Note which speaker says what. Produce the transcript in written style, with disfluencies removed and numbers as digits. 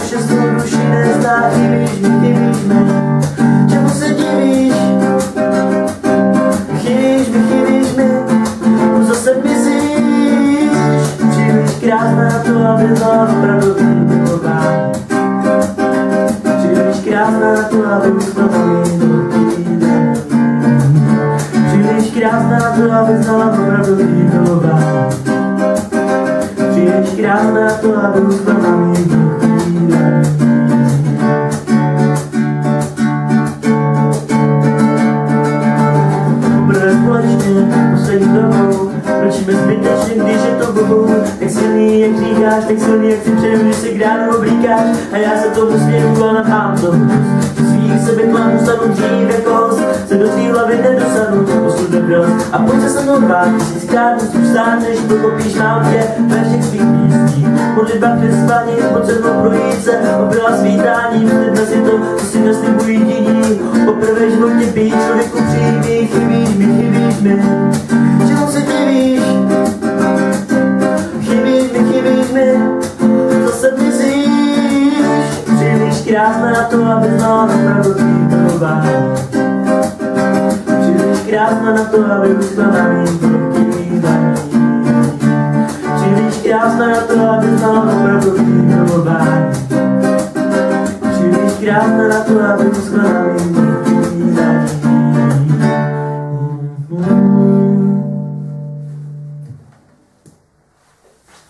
Speaker 1: vše zruší, nezdá, chybíš mi. Čemu se divíš? Chybíš mi, už zase mizíš. Příliš krásná na to, aby byla opravdu týmová. Příliš krásná na to, aby musela mít týden. Příliš krásná na to, aby znala opravdu týmová. Příliš krásná na to, aby musela mít týden. Poslední dobou mlčíme zbytečně, když je to bohu. Tak silný, jak říkáš, tak silný, jak si přeju, když se k ránu oblíkáš. A já se tomu směju a napám to svých sebeklamů stanu dřív jako host. Se do tvý hlavy nedostanu, posud dobrost. A pojď se se mnou 2000krát musím vstát, než pochopíš náhodě ve všech svých písních. Modlitba k spaní, pojď se mnou projít se, obrala svítání. Vzdedme si to, co si neslibují jiní. Poprvé životě být člověku přímý, chybíš mi. Čemu se divíš? Chybíš mi, zase mizíš. Příliš krásná na to, aby znala opravdu týmová. Příliš krásná na to, aby musela mít týden. Příliš krásná na to, aby znala opravdu týmová. Příliš krásná na to, aby musela mít týden.